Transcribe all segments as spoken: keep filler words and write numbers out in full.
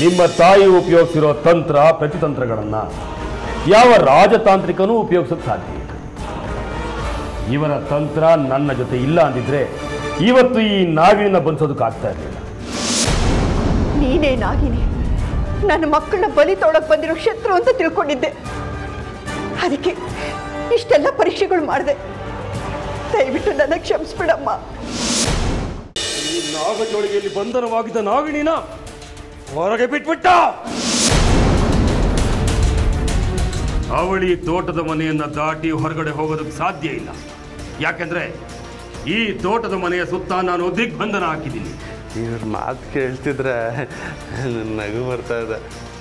ನಿಮ್ಮ ತಾಯಿ ಉಪಯೋಗಿಸಿರೋ ತಂತ್ರ ಪ್ರತಿತಂತ್ರಗಳನ್ನು ಯಾವ ರಾಜತಾಂತ್ರಿಕನೂ ಉಪಯೋಗಿಸೋಕೆ ಸಾಧ್ಯ ಇಲ್ಲ. ಇವರ ತಂತ್ರ ನನ್ನ ಜೊತೆ ಇಲ್ಲ ಅಂದಿದ್ರೆ ಇವತ್ತು ಈ ನಾಗಿನ ಬಂಧಿಸೋದಕ್ಕಾಗ್ತಾ ಇರಲಿಲ್ಲ. ನೀನೇ ನಾಗಿನಿ ನನ್ನ ಮಕ್ಕಳನ್ನ ಬಲಿ ತೊಳಕ್ ಬಂದಿರೋ ಶತ್ರು ಅಂತ ತಿಳ್ಕೊಂಡಿದ್ದೆ. ಅದಕ್ಕೆ ಇಷ್ಟೆಲ್ಲ ಪರೀಕ್ಷೆಗಳು ಮಾಡಿದೆ. ದಯವಿಟ್ಟು ನನ್ನ ಕ್ಷಮಿಸ್ಬಿಡಮ್ಮ. ಈ ನಾಗಜೋಳಿಗೆಯಲ್ಲಿ ಬಂಧನವಾಗಿದ್ದ ನಾಗಿಣಿನ ಹೊರಗೆ ಬಿಟ್ಬಿಟ್ಟ. ಅವಳಿ ತೋಟದ ಮನೆಯನ್ನ ದಾಟಿ ಹೊರಗಡೆ ಹೋಗೋದಕ್ಕೆ ಸಾಧ್ಯ ಇಲ್ಲ. ಯಾಕೆಂದ್ರೆ ಈ ತೋಟದ ಮನೆಯ ಸುತ್ತ ನಾನು ದಿಗ್ಬಂಧನ ಹಾಕಿದ್ದೀನಿ. ಇವ್ರ ಮಾತು ಕೇಳ್ತಿದ್ರೆ ನಗು ಬರ್ತಾ ಇದೆ.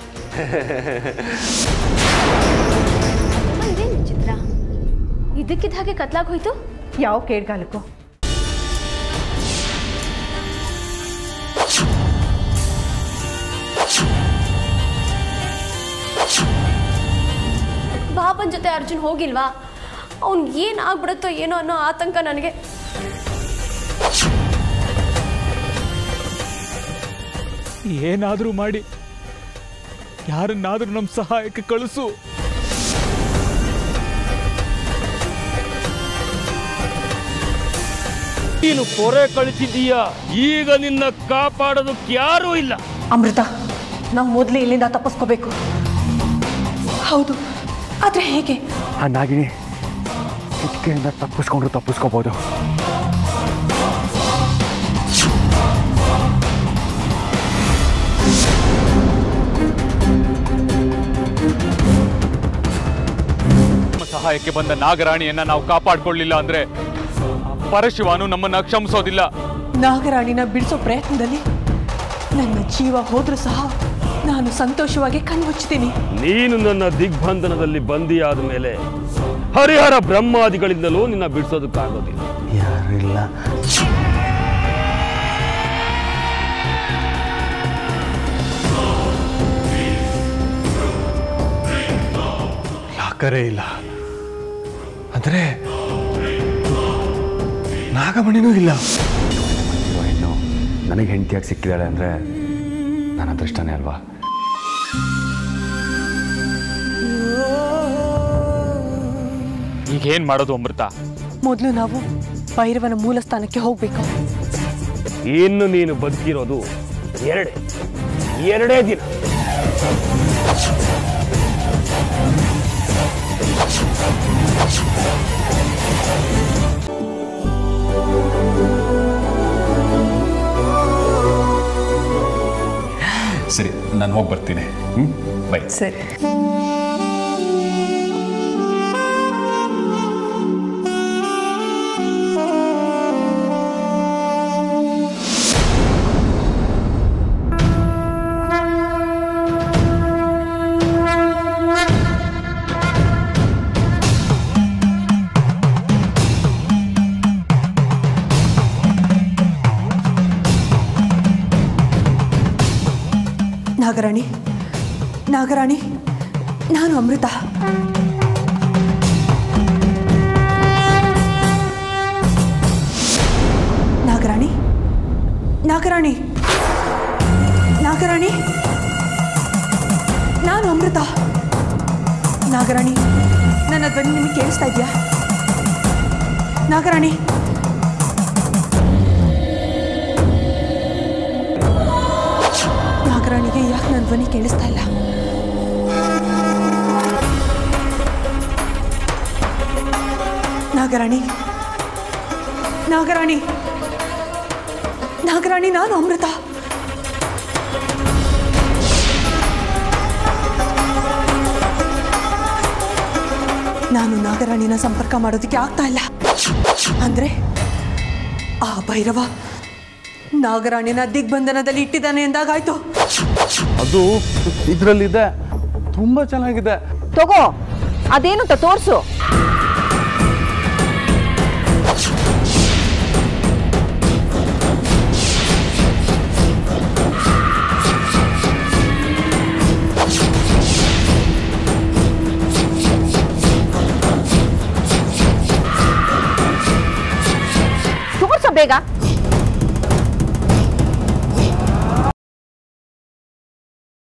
ಚಿತ್ರ ಇದಕ್ಕಿದ್ದ ಹಾಗೆ ಕತ್ಲಾಗ ಹೋಯ್ತು. ಯಾವ ಕೇಳ್ಗಾಲಕ್ಕೂ ಬಾಬನ್ ಜೊತೆ ಅರ್ಜುನ್ ಹೋಗಿಲ್ವಾ? ಅವ್ನ್ ಏನ್ ಆಗ್ಬಿಡುತ್ತೋ ಏನೋ ಅನ್ನೋ ಆತಂಕ ನನಗೆ. ಏನಾದರೂ ಮಾಡಿ ಯಾರನ್ನಾದ್ರೂ ನಮ್ಮ ಸಹಾಯಕ್ಕೆ ಕಳಿಸು. ನೀನು ಪೊರೆ ಕಳಿಸಿದ್ದೀಯಾ, ಈಗ ನಿನ್ನ ಕಾಪಾಡೋದಕ್ಕೆ ಯಾರೂ ಇಲ್ಲ. ಅಮೃತ, ನಾವು ಮೊದಲೇ ಇಲ್ಲಿಂದ ತಪ್ಪಿಸ್ಕೋಬೇಕು. ಹೌದು, ಆದ್ರೆ ಹೇಗೆ? ಆ ನಾಗಿನಿ ಕಿಟಕಿಯಿಂದ ತಪ್ಪಿಸ್ಕೊಂಡ್ರು ತಪ್ಪಿಸ್ಕೋಬಹುದು. ಸಹಾಯಕ್ಕೆ ಬಂದ ನಾಗರಾಣಿಯನ್ನ ನಾವು ಕಾಪಾಡ್ಕೊಳ್ಳಿಲ್ಲ ಅಂದ್ರೆ ಪರಶಿವನು ನಮ್ಮನ್ನ ಕ್ಷಮಿಸೋದಿಲ್ಲ. ನಾಗರಾಣಿನ ಬಿಡಿಸೋ ಪ್ರಯತ್ನದಲ್ಲಿ ನನ್ನ ಜೀವ ಹೋದ್ರೂ ಸಹ ನಾನು ಸಂತೋಷವಾಗಿ ಕಣ್ಮುಚ್ತೀನಿ. ನೀನು ನನ್ನ ದಿಗ್ಬಂಧನದಲ್ಲಿ ಬಂದಿಯಾದ ಮೇಲೆ ಹರಿಹರ ಬ್ರಹ್ಮಾದಿಗಳಿಂದಲೂ ನಿನ್ನ ಬಿಡಿಸೋದಕ್ಕಾಗೋದಿಲ್ಲ. ಯಾರಿಲ್ಲ. ಲಾಕರೇ ಇಲ್ಲ ಅಂದ್ರೆ ನಾಗಮಣಿನೂ ಇಲ್ಲ. ಹೆಣ್ಣು ನನಗೆ ಹೆಂಡತಿಯಾಗಿ ಸಿಕ್ಕಿದ್ದಾಳೆ ಅಂದರೆ ನನ್ನ ಅದೃಷ್ಟನೇ ಅಲ್ವಾ? ಈಗ ಏನ್ ಮಾಡೋದು ಅಮೃತ? ಮೊದಲು ನಾವು ಭೈರವನ ಮೂಲ ಸ್ಥಾನಕ್ಕೆ ಹೋಗ್ಬೇಕು. ಇನ್ನು ನೀನು ಬದುಕಿರೋದು ಎರಡೇ ಎರಡೇ ದಿನ. ಸರಿ, ನಾನು ಹೋಗಿ ಬರ್ತೀನಿ. ಹ್ಞೂ ಬೈ. ಸರಿ. ನಾಗರಾಣಿ, ನಾಗರಾಣಿ, ನಾನು ಅಮೃತ. ನಾಗರಾಣಿ, ನಾಗರಾಣಿ, ನಾಗರಾಣಿ, ನಾನು ಅಮೃತ. ನಾಗರಾಣಿ, ನನ್ನ ಧ್ವನಿ ನಿಮಗೆ ಕೇಳಿಸ್ತಾ ಇದೆಯಾ? ನಾಗರಾಣಿ, ನಾಗರಾಣಿಗೆ ಯಾಕೆ ನನ್ನ ಧ್ವನಿ ಕೇಳಿಸ್ತಾ ಇಲ್ಲ? ನಾಗರಾಣಿ, ನಾಗರಾಣಿ, ನಾಗರಾಣಿ, ನಾನು ಅಮೃತ. ನಾನು ನಾಗರಾಣಿನ ಸಂಪರ್ಕ ಮಾಡೋದಕ್ಕೆ ಆಗ್ತಾ ಇಲ್ಲ. ಅಂದ್ರೆ ಆ ಭೈರವ ನಾಗರಾಣಿನ ದಿಗ್ಬಂಧನದಲ್ಲಿ ಇಟ್ಟಿದ್ದಾನೆ ಎಂದಾಗಾಯ್ತು. ಅದು ಇದರಲ್ಲಿದೆ, ತುಂಬಾ ಚೆನ್ನಾಗಿದೆ. ತಗೋ, ಅದೇನು ತೋರ್ಸು. ತೋರ್ಸ ಬೇಗ.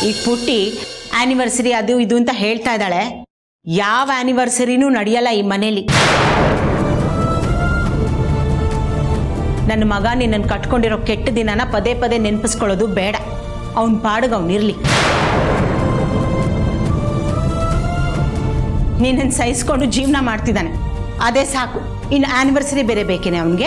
ಈಗ ಪುಟ್ಟಿ ಆ್ಯನಿವರ್ಸರಿ ಅದು ಇದು ಅಂತ ಹೇಳ್ತಾ ಇದ್ದಾಳೆ. ಯಾವ ಆ್ಯನಿವರ್ಸರಿನೂ ನಡೆಯಲ್ಲ ಈ ಮನೇಲಿ. ನನ್ನ ಮಗ ನಿನ್ನನ್ನು ಕಟ್ಕೊಂಡಿರೋ ಕೆಟ್ಟ ದಿನನ ಪದೇ ಪದೇ ನೆನಪಿಸ್ಕೊಳ್ಳೋದು ಬೇಡ. ಅವನ ಪಾಡಿಗೆ ಅವನಿರಲಿ. ನಿನ್ನನ್ನು ಸಹಿಸ್ಕೊಂಡು ಜೀವನ ಮಾಡ್ತಿದ್ದಾನೆ, ಅದೇ ಸಾಕು. ಇನ್ನು ಆ್ಯನಿವರ್ಸರಿ ಬೇರೆ ಬೇಕೇನೆ ಅವನಿಗೆ?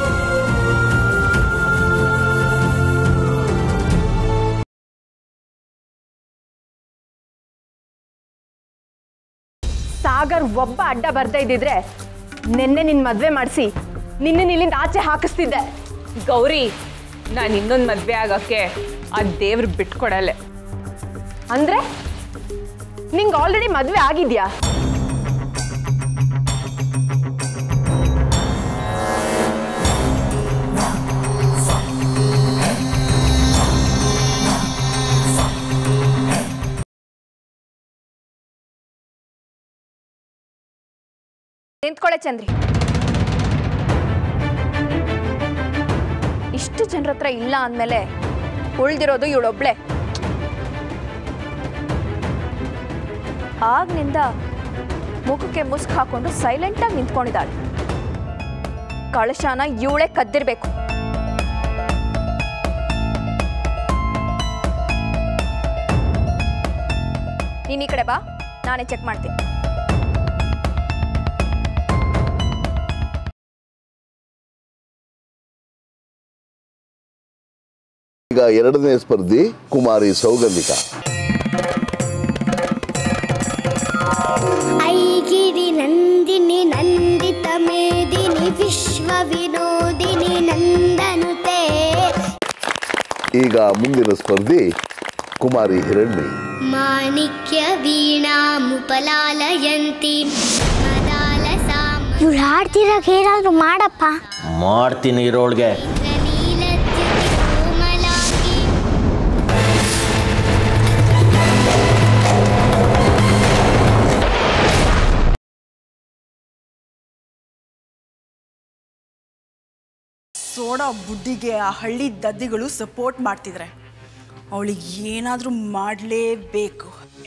ಸಾಗರ್ ಒಬ್ಬ ಅಡ್ಡ ಬರ್ತಾ ಇದ್ದಿದ್ರೆ ನಿನ್ನೆ ನಿನ್ನ ಮದುವೆ ಮಾಡಿಸಿ ನಿನ್ನ ಇಲ್ಲಿಂದ ಆಚೆ ಹಾಕಿಸ್ತಿದ್ದೆ. ಗೌರಿ, ನಾನು ಇನ್ನೊಂದು ಮದುವೆ ಆಗೋಕ್ಕೆ ಆ ದೇವ್ರು ಬಿಟ್ಕೊಡಲ್ಲ. ಅಂದ್ರೆ ನಿಂಗೆ ಆಲ್ರೆಡಿ ಮದುವೆ ಆಗಿದ್ಯಾ? ನಿಂತ್ಕೊಳ್ಳೆ ಚಂದ್ರಿ. ಇಷ್ಟು ಜನರ ಹತ್ರ ಇಲ್ಲ ಅಂದಮೇಲೆ ಉಳ್ದಿರೋದು ಇವಳೊಬ್ಳೆ. ಆಗ್ನಿಂದ ಮುಖಕ್ಕೆ ಮುಸ್ಕ್ ಹಾಕೊಂಡು ಸೈಲೆಂಟಾಗಿ ನಿಂತ್ಕೊಂಡಿದ್ದಾಳೆ. ಕಳಶಾನ ಇವಳೇ ಕದ್ದಿರ್ಬೇಕು. ನೀನ್ ಈ ಕಡೆ ಬಾ, ನಾನೇ ಚೆಕ್ ಮಾಡ್ತೀನಿ. ಈಗ ಎರಡನೇ ಸ್ಪರ್ಧಿ ಕುಮಾರಿ ಸೌಗಂಧಿಕಾ. ಐಗಿರಿ ನಂದಿನಿ ನಂದಿತ ಮೇದಿನಿ ವಿಶ್ವ ವಿನೋದಿನಿ ನಂದನುತೆ. ಈಗ ಮುಂದಿನ ಸ್ಪರ್ಧಿ ಕುಮಾರಿ ಹಿರಣ್ಯ. ಮಾಣಿಕ್ಯ ವೀಣಾ ಮುಪಲಾಲಯಂತಿ ಮದಾಲ ಸಾಮ. ಇವ್ರು ಹಾಡ್ತಿರಾಗ ಏನಾದ್ರು ಮಾಡಪ್ಪ. ಮಾಡ್ತೀನಿ ಇರೋಳ್ಗೆ. ಸೋಡಾ ಬುಡ್ಡಿಗೆ ಆ ಹಳ್ಳಿ ದದ್ದಿಗಳು ಸಪೋರ್ಟ್ ಮಾಡ್ತಿದ್ರೆ ಅವಳಿಗೆ ಏನಾದರೂ ಮಾಡಲೇಬೇಕು.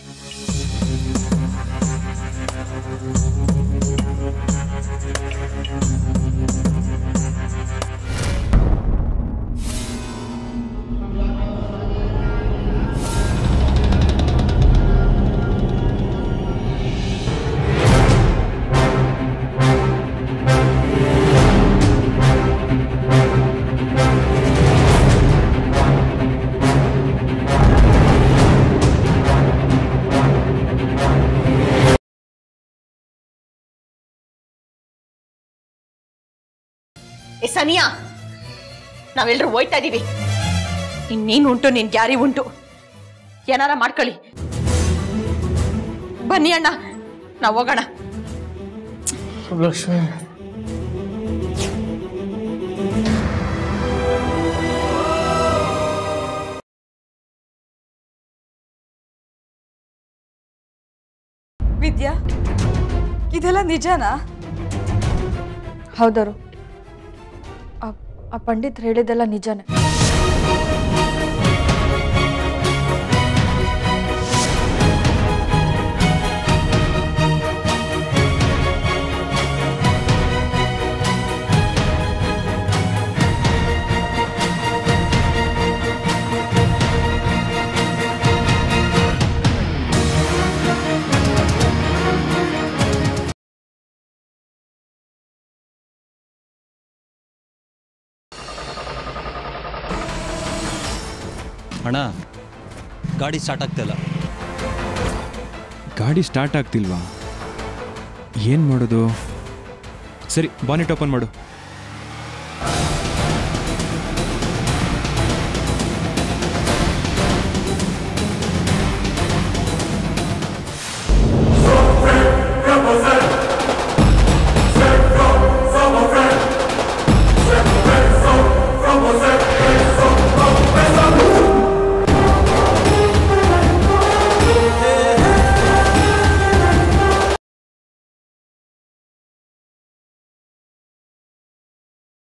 ಏ ಸನಿಯಾ, ನಾವೆಲ್ಲರೂ ಹೋಯ್ತಾ ಇದೀವಿ. ಇನ್ನೇನು ಉಂಟು, ನಿನ್ ಗ್ಯಾರಿ ಉಂಟು, ಏನಾರ ಮಾಡ್ಕೊಳ್ಳಿ. ಬನ್ನಿ ಅಣ್ಣ, ನಾವು ಹೋಗೋಣ. ಲಕ್ಷ್ಮಿ, ವಿದ್ಯಾ, ಇದೆಲ್ಲ ನಿಜನಾ? ಹೌದರು, ಆ ಪಂಡಿತ್ ಹೇಳಿದ್ದೆಲ್ಲ ನಿಜನೇ. ಅಣ್ಣ, ಗಾಡಿ ಸ್ಟಾರ್ಟ್ ಆಗ್ತಿಲ್ಲ. ಗಾಡಿ ಸ್ಟಾರ್ಟ್ ಆಗ್ತಿಲ್ವಾ? ಏನು ಮಾಡೋದು? ಸರಿ, ಬಾನೆಟ್ ಓಪನ್ ಮಾಡು.